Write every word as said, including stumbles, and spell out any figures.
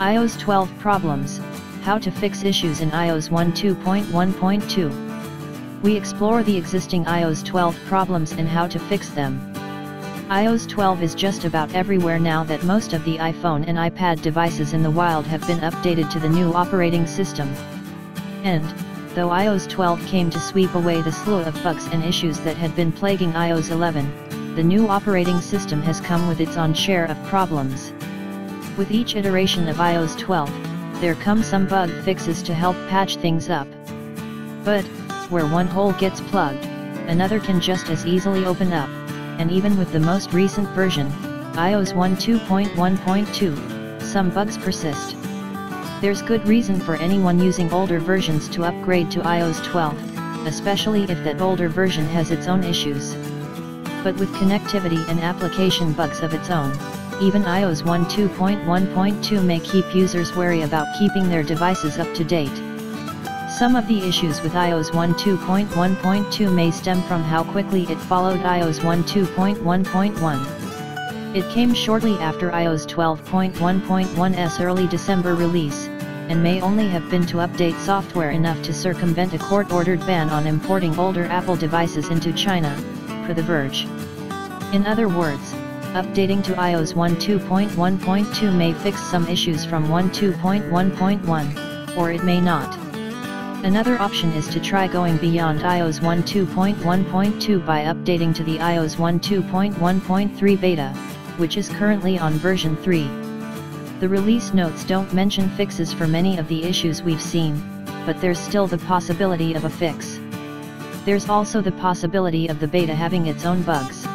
i O S twelve problems, how to fix issues in i O S twelve point one point two. We explore the existing i O S twelve problems and how to fix them. i O S twelve is just about everywhere now that most of the iPhone and iPad devices in the wild have been updated to the new operating system. And, though i O S twelve came to sweep away the slew of bugs and issues that had been plaguing i O S eleven, the new operating system has come with its own share of problems. With each iteration of i O S twelve, there come some bug fixes to help patch things up. But, where one hole gets plugged, another can just as easily open up, and even with the most recent version, i O S twelve point one point two, some bugs persist. There's good reason for anyone using older versions to upgrade to i O S twelve, especially if that older version has its own issues. But with connectivity and application bugs of its own, even i O S twelve point one point two may keep users wary about keeping their devices up to date. Some of the issues with i O S twelve point one point two may stem from how quickly it followed i O S twelve point one point one. It came shortly after i O S twelve point one point one's early December release, and may only have been to update software enough to circumvent a court-ordered ban on importing older Apple devices into China, per The Verge. In other words, updating to i O S twelve point one point two may fix some issues from twelve point one point one, or it may not. Another option is to try going beyond i O S twelve point one point two by updating to the i O S twelve point one point three beta, which is currently on version three. The release notes don't mention fixes for many of the issues we've seen, but there's still the possibility of a fix. There's also the possibility of the beta having its own bugs.